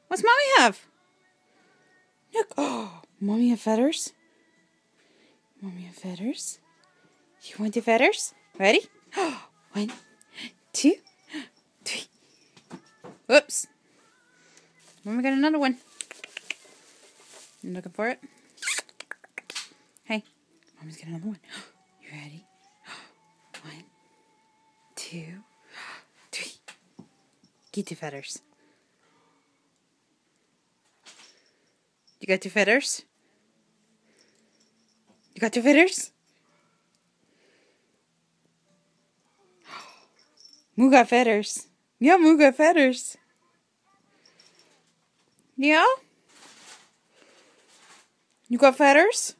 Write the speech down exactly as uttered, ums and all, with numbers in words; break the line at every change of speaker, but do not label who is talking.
What's Mommy have? Look. Oh, Mommy have feathers. Mommy have feathers. You want the feathers? Ready? One, two, three. Whoops. Mommy got another one. You looking for it? Hey, Mommy's got another one. You ready? One, two, three. Get the feathers. You got the feathers? You got the feathers? Moo got feathers. Yeah, Moo got feathers. Yeah? You got feathers?